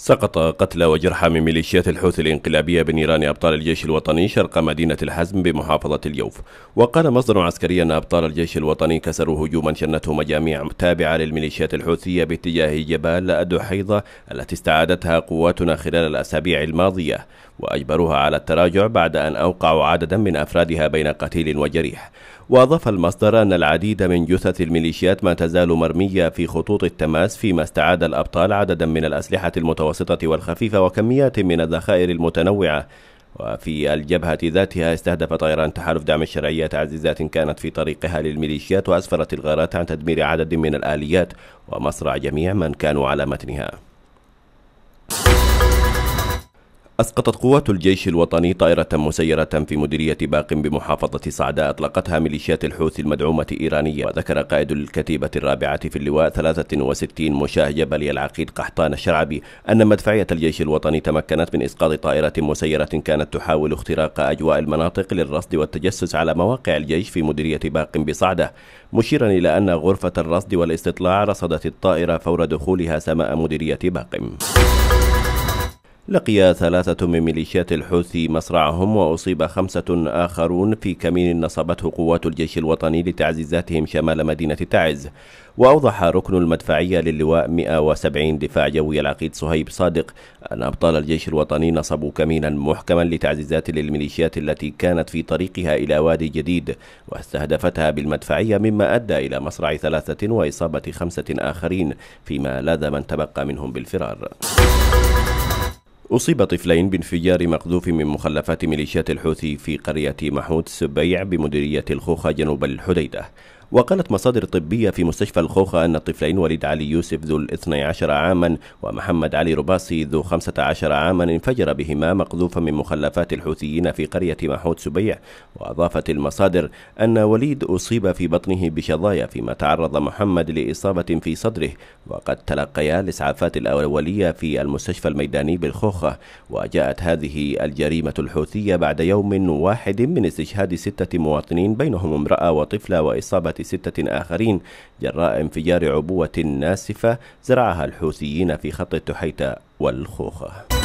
سقط قتلى وجرحى من ميليشيات الحوثي الانقلابية بنيران أبطال الجيش الوطني شرق مدينة الحزم بمحافظة اليوف. وقال مصدر عسكري أن أبطال الجيش الوطني كسروا هجوما شنته مجاميع تابعة للميليشيات الحوثية باتجاه جبال دحيضة التي استعادتها قواتنا خلال الأسابيع الماضية، وأجبروها على التراجع بعد أن أوقعوا عددا من أفرادها بين قتيل وجريح. وأضاف المصدر أن العديد من جثث الميليشيات ما تزال مرمية في خطوط التماس، فيما استعاد الأبطال عددا من الأسلحة المتوسطة والخفيفة وكميات من الذخائر المتنوعة. وفي الجبهة ذاتها استهدف طيران تحالف دعم الشرعية تعزيزات كانت في طريقها للميليشيات، وأسفرت الغارات عن تدمير عدد من الآليات ومصرع جميع من كانوا على متنها. أسقطت قوات الجيش الوطني طائرة مسيرة في مديرية باق بمحافظة صعداء أطلقتها ميليشيات الحوثي المدعومة إيرانية. وذكر قائد الكتيبة الرابعة في اللواء 63 مشاه جبلي العقيد قحطان الشرعبي أن مدفعية الجيش الوطني تمكنت من إسقاط طائرة مسيرة كانت تحاول اختراق أجواء المناطق للرصد والتجسس على مواقع الجيش في مديرية باق بصعدة، مشيرا إلى أن غرفة الرصد والاستطلاع رصدت الطائرة فور دخولها سماء مديرية باق. لقي 3 من ميليشيات الحوثي مصرعهم، وأصيب 5 آخرون في كمين نصبته قوات الجيش الوطني لتعزيزاتهم شمال مدينة تعز. وأوضح ركن المدفعية للواء 170 دفاع جوي العقيد صهيب صادق أن أبطال الجيش الوطني نصبوا كمينا محكما لتعزيزات للميليشيات التي كانت في طريقها إلى وادي جديد، واستهدفتها بالمدفعية، مما أدى إلى مصرع 3 وإصابة 5 آخرين، فيما لاذ من تبقى منهم بالفرار. أصيب طفلين بانفجار مقذوف من مخلفات ميليشيات الحوثي في قرية محمود سبيع بمديرية الخوخة جنوب الحديدة. وقالت مصادر طبية في مستشفى الخوخة أن الطفلين وليد علي يوسف ذو 12 عاما ومحمد علي رباصي ذو 15 عاما انفجر بهما مقذوفا من مخلفات الحوثيين في قرية محمود سبيع. وأضافت المصادر أن وليد أصيب في بطنه بشظايا، فيما تعرض محمد لإصابة في صدره، وقد تلقيا الإسعافات الأولية في المستشفى الميداني بالخوخة. وجاءت هذه الجريمة الحوثية بعد يوم واحد من استشهاد 6 مواطنين بينهم امرأة وطفلة، وإصابة 6 آخرين جراء انفجار عبوة ناسفة زرعها الحوثيين في خط التحيتة والخوخة.